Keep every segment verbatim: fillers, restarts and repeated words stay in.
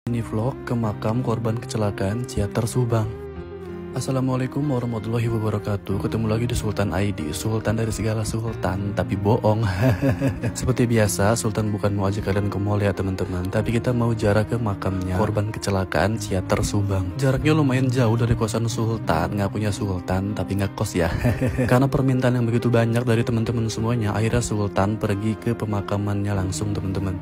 Ini vlog ke makam korban kecelakaan Ciater Subang. Assalamualaikum warahmatullahi wabarakatuh. Ketemu lagi di Sultan I D, Sultan dari segala sultan, tapi bohong. Seperti biasa, Sultan bukan mau ajak kalian ke mall ya teman-teman, tapi kita mau jarak ke makamnya korban kecelakaan Ciater Subang. Jaraknya lumayan jauh dari kosan Sultan, ngakunya Sultan tapi nggak kos ya. Karena permintaan yang begitu banyak dari teman-teman semuanya, akhirnya Sultan pergi ke pemakamannya langsung teman-teman.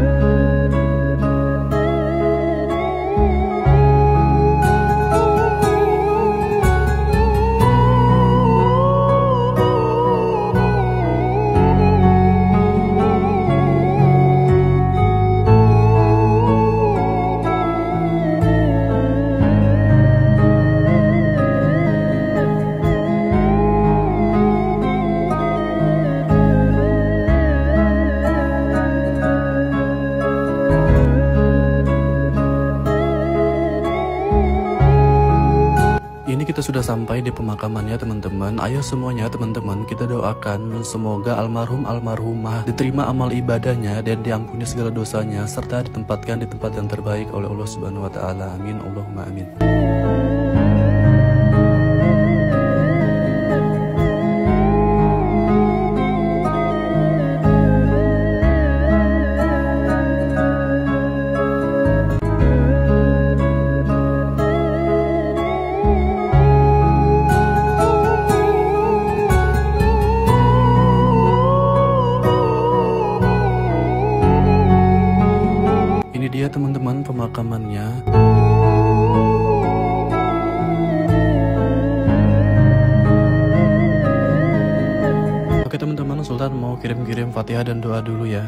Ini kita sudah sampai di pemakamannya teman-teman. Ayo semuanya teman-teman, kita doakan semoga almarhum almarhumah diterima amal ibadahnya dan diampuni segala dosanya serta ditempatkan di tempat yang terbaik oleh Allah Subhanahu wa taala. Amin Allahumma amin. Ini dia teman-teman pemakamannya. Oke teman-teman, Sultan mau kirim-kirim Fatihah dan doa dulu ya.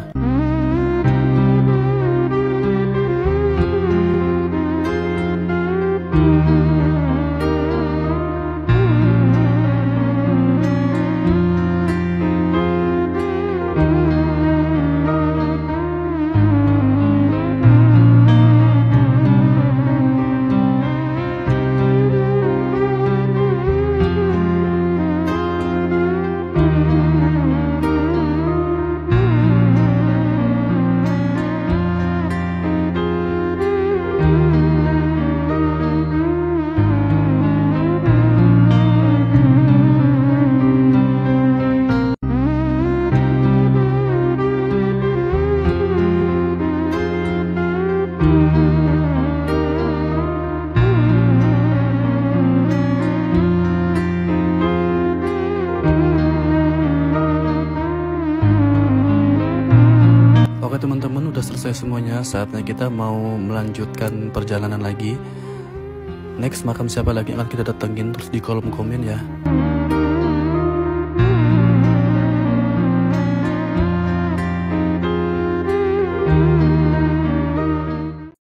Oke teman-teman, udah selesai semuanya. Saatnya kita mau melanjutkan perjalanan lagi. Next makam siapa lagi yang akan kita datengin, terus di kolom komen ya.